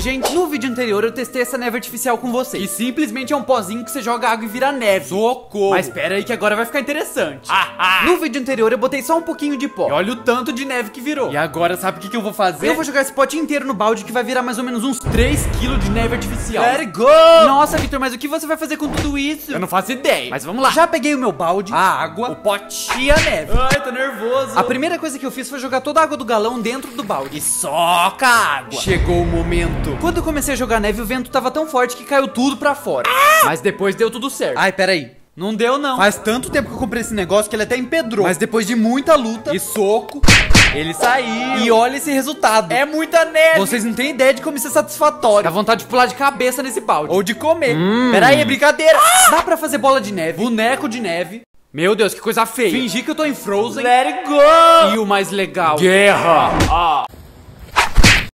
gente, no vídeo anterior eu testei essa neve artificial com vocês. E simplesmente é um pozinho que você joga água e vira neve. Socorro. Mas pera aí que agora vai ficar interessante. No vídeo anterior eu botei só um pouquinho de pó. E olha o tanto de neve que virou. E agora sabe o que eu vou fazer? Eu vou jogar esse pote inteiro no balde que vai virar mais ou menos uns 3 kg de neve artificial. Let it go! Nossa, Victor, mas o que você vai fazer com tudo isso? Eu não faço ideia. Mas vamos lá. Já peguei o meu balde, a água, o pote e a neve. Ai, tô nervoso. A primeira coisa que eu fiz foi jogar toda a água do galão dentro do balde. E soca a água. Chegou o momento. Quando eu comecei a jogar neve, o vento tava tão forte que caiu tudo pra fora. Mas depois deu tudo certo. Ai, peraí. Não deu, não. Faz tanto tempo que eu comprei esse negócio que ele até empedrou. Mas depois de muita luta e soco, ele saiu. E olha esse resultado. É muita neve. Vocês não têm ideia de como isso é satisfatório. Dá vontade de pular de cabeça nesse balde. Ou de comer. Peraí, é brincadeira. Dá pra fazer bola de neve, boneco de neve. Meu Deus, que coisa feia. Fingir que eu tô em Frozen. Let it go. E o mais legal, guerra.